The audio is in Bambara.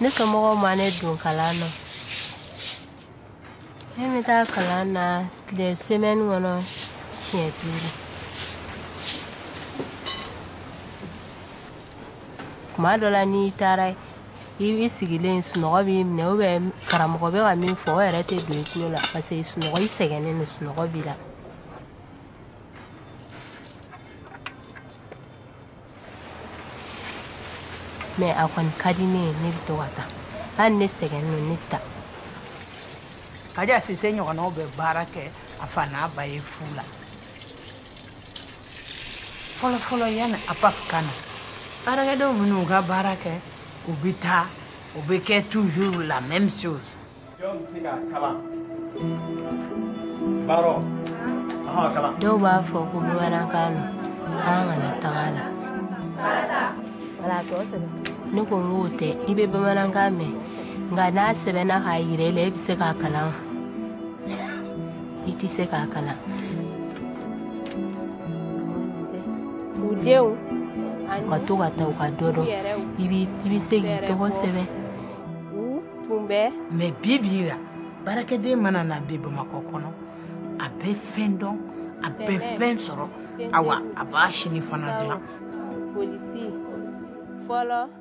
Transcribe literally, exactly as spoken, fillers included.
ne somɔgɔw ma ne don kalan na ne bɛ taa kalan na tile semaine kɔnɔ siɲɛ duuru kuma dɔ la n'i taara i sigilen sunɔgɔ b'i minɛ ou bien karamɔgɔ bɛ ka min fɔ o yɛrɛ tɛ don i tulo la parce que sunɔgɔ i sɛgɛnnen don sunɔgɔ b'i la mais a kɔni ka di ne ye ne bɛ to ka taa hali ne sɛgɛnnen don ne ta Kaja sise ɲɔgɔnnaw bɛ baara kɛ a fa n'a ba ye fu la fɔlɔ fɔlɔ yanni a pa kana baarakɛdenw minnu ka baara kɛ u bɛ taa u bɛ kɛ toujours la même chose dɔw b'a fɔ ko bamanankan don an kana taga la ne ko n k'o tɛ i bɛ bamanankan mɛn nka n'a sɛbɛnna k'a yira i la i bɛ se k'a kalan i tɛ se k'a kalan u denw ka to ka taa u ka dɔ dɔn i bɛ se k'i tɔgɔ sɛbɛn tun bɛ mais bi bi la baarakɛden mana na bi Bamakɔ kɔnɔ a bɛ fɛn dɔn a bɛ fɛn sɔrɔ awa a b'a sini fana dilan polisi fɔlɔ